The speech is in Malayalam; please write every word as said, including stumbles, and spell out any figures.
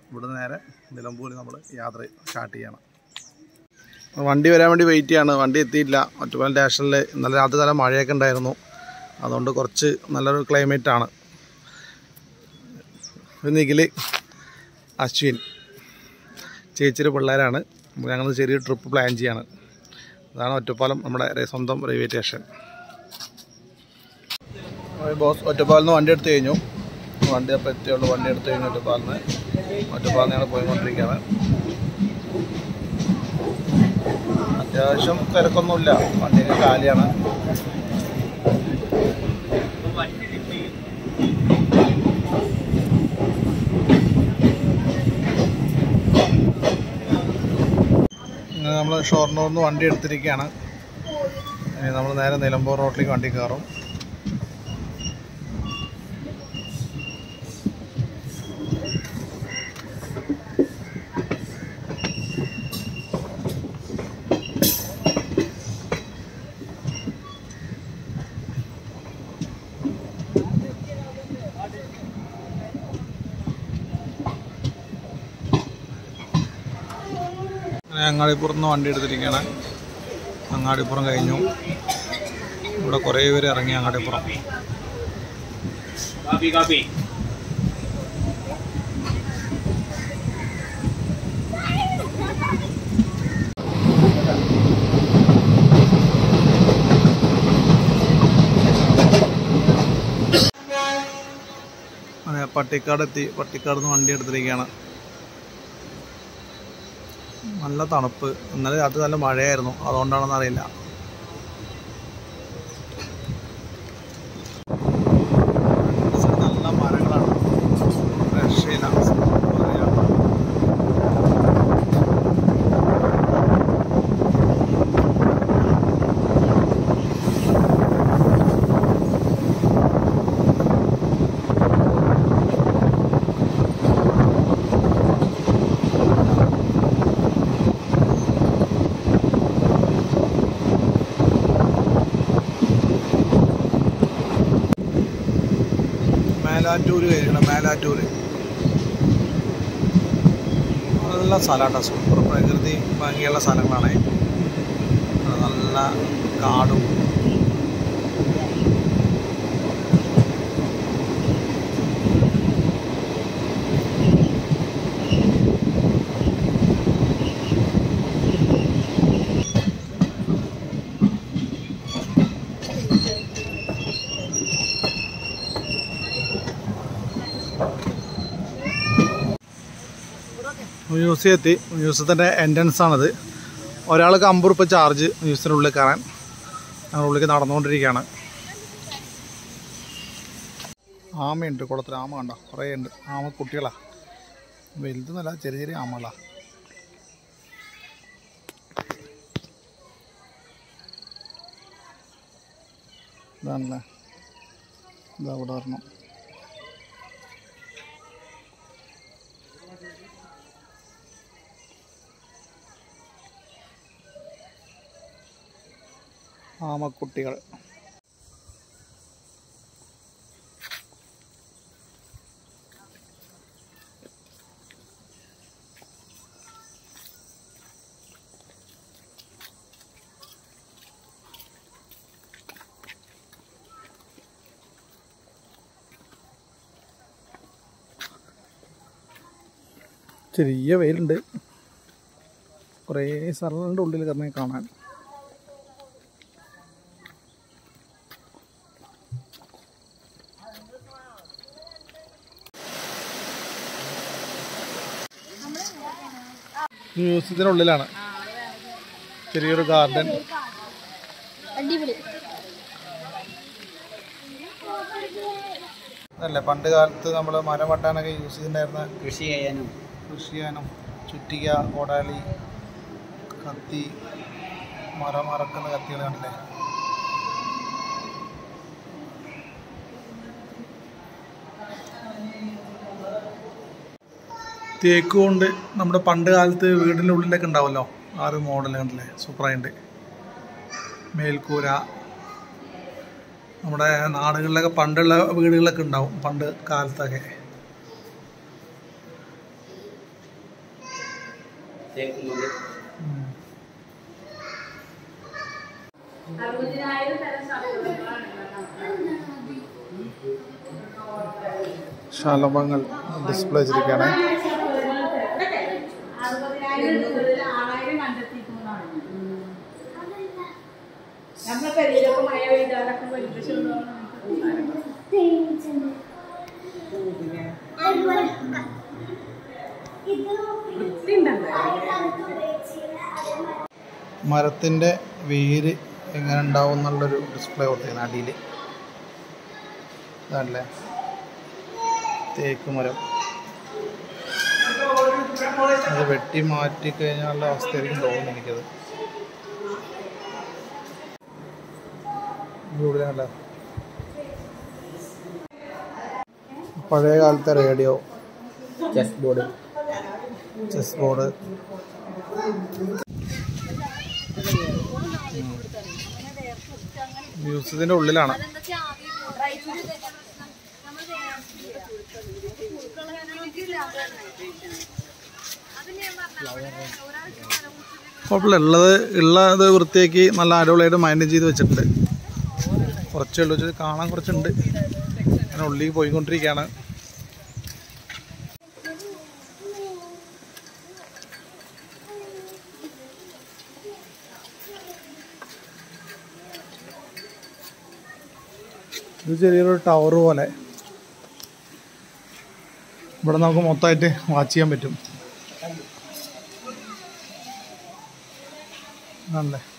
ഇവിടെ നേരെ നിലമ്പൂരിൽ നമ്മൾ യാത്ര സ്റ്റാർട്ട് ചെയ്യണം. വണ്ടി വരാൻ വേണ്ടി വെയിറ്റ് ചെയ്യാണ്. വണ്ടി എത്തിയില്ല. ഒറ്റപ്പാലം സ്റ്റേഷനിൽ ഇന്നലെ രാത്രി നല്ല മഴയൊക്കെ ഉണ്ടായിരുന്നു. അതുകൊണ്ട് കുറച്ച് നല്ലൊരു ക്ലൈമറ്റാണ്. നിഖിൽ, അശ്വിൻ ചേച്ചിയുടെ പിള്ളേരാണ്. ഞങ്ങൾ ചെറിയൊരു ട്രിപ്പ് പ്ലാൻ ചെയ്യാണ്. അതാണ് ഒറ്റപ്പാലം നമ്മുടെ സ്വന്തം റെയിൽവേ സ്റ്റേഷൻ. ബോസ് ഒറ്റപ്പാലിൽ നിന്ന് വണ്ടി എടുത്തു കഴിഞ്ഞു. വണ്ടി അപ്പോൾ എത്തിയുള്ളൂ. വണ്ടി എടുത്തു കഴിഞ്ഞു ഒറ്റപ്പാലിൽ നിന്ന്. ഒറ്റപ്പാലിൽ ഞങ്ങൾ പോയിക്കൊണ്ടിരിക്കുകയാണ്. അത്യാവശ്യം തിരക്കൊന്നുമില്ല. വണ്ടിയൊക്കെ കാലിയാണ്. ഇങ്ങനെ നമ്മൾ ഷൊർണൂരിൽ നിന്ന് വണ്ടി എടുത്തിരിക്കുകയാണ്. ഇനി നമ്മൾ നേരെ നിലമ്പൂർ റോഡിലേക്ക് വണ്ടി കയറും. അങ്ങാടിപ്പുറത്ത് നിന്ന് വണ്ടി എടുത്തിരിക്കുകയാണ്. അങ്ങാടിപ്പുറം കഴിഞ്ഞു. ഇവിടെ കുറേ പേര് ഇറങ്ങി അങ്ങാടിപ്പുറം. അതെ, പട്ടിക്കാട് എത്തി. പട്ടിക്കാട് നിന്ന് വണ്ടി എടുത്തിരിക്കുകയാണ്. നല്ല തണുപ്പ്. ഇന്നലെ രാത്രി നല്ല മഴയായിരുന്നു. അതുകൊണ്ടാണെന്ന് അറിയില്ല. നല്ല മരങ്ങളാണ്. രക്ഷയില്ല. മേലാറ്റൂര് കഴിക്കണം. മേലാറ്റൂര് നല്ല സ്ഥലമാണ്. സൂപ്പർ പ്രകൃതി ഭംഗിയുള്ള സ്ഥലങ്ങളാണ്. നല്ല കാടും മ്യൂസിയം എത്തി. മ്യൂസിയത്തിൻ്റെ എൻട്രൻസ് ആണത്. ഒരാൾക്ക് അമ്പത് രൂപ ചാർജ് മ്യൂസിയത്തിനുള്ളിൽ കയറാൻ. ഞങ്ങൾ ഉള്ളിലേക്ക് നടന്നുകൊണ്ടിരിക്കുകയാണ്. ആമയുണ്ട്. കുളത്തിൽ ആമ കണ്ടോ? കുറേ ഉണ്ട്. ആമ കുട്ടികളാണ്. വലുതൊന്നുമല്ല, ചെറിയ ചെറിയ ആമകളാണ്. ഇതാണല്ലേ. ഇതാ ഇവിടെ വരണം. ആമക്കുട്ടികൾ. ചെറിയ വെയിലുണ്ട്. കുറേ സ്ഥലങ്ങളുടെ ഉള്ളിൽ കയറി കാണാൻ. മ്യൂസിയത്തിനുള്ളിലാണ്. ചെറിയൊരു ഗാർഡൻ. അല്ലേ പണ്ട് കാലത്ത് നമ്മൾ മരം വെട്ടാനൊക്കെ യൂസ് ചെയ്തിട്ടുണ്ടായിരുന്ന കൃഷി ചെയ്യാനും കൃഷി ചെയ്യാനും ചുറ്റിക, കോടാലി, കത്തി, മരം അറക്കുന്ന കത്തികൾ കണ്ടില്ലേ. തേക്ക് കൊണ്ട് നമ്മുടെ പണ്ട് കാലത്ത് വീടിൻ്റെ ഉള്ളിലൊക്കെ ഉണ്ടാവുമല്ലോ, ആ ഒരു മോഡൽ കണ്ടില്ലേ, സൂപ്പറായിട്ട്. മേൽക്കൂര നമ്മുടെ നാടുകളിലൊക്കെ പണ്ടുള്ള വീടുകളിലൊക്കെ ഉണ്ടാവും പണ്ട് കാലത്തൊക്കെ. ശലഭങ്ങൾ ഡിസ്പ്ലേ ചെയ്തിരിക്കുകയാണ്. മരത്തിൻ്റെ വേര് എങ്ങനെ ഉണ്ടാവും എന്നുള്ളൊരു ഡിസ്പ്ലേ കൊടുത്തിരുന്നു അടിയിൽ. ഇതാണല്ലേ തേക്ക് മരം. അത് വെട്ടി മാറ്റി കഴിഞ്ഞാലുള്ള അവസ്ഥയായിരിക്കും തോന്നുന്നു എനിക്കത്. കൂടുതലല്ല പഴയ കാലത്തെ radio, chess board chess board മ്യൂസിയത്തിൻ്റെ ഉള്ളിലാണ്. കുഴപ്പമില്ല, ഉള്ളത് ഉള്ളത് വൃത്തിയാക്കി നല്ല അടിപൊളിയായിട്ട് മൈൻറ്റെയിൻ ചെയ്ത് വെച്ചിട്ടുണ്ട്. കുറച്ചേ ഉള്ളൂ, വെച്ചാൽ കാണാൻ കുറച്ചുണ്ട്. അങ്ങനെ ഉള്ളിൽ പോയിക്കൊണ്ടിരിക്കുകയാണ്. ഇത് ചെറിയൊരു ടവർ പോലെ. ഇവിടെ നമുക്ക് മൊത്തമായിട്ട് വാച്ച് ചെയ്യാൻ പറ്റും. ആണല്ലേ.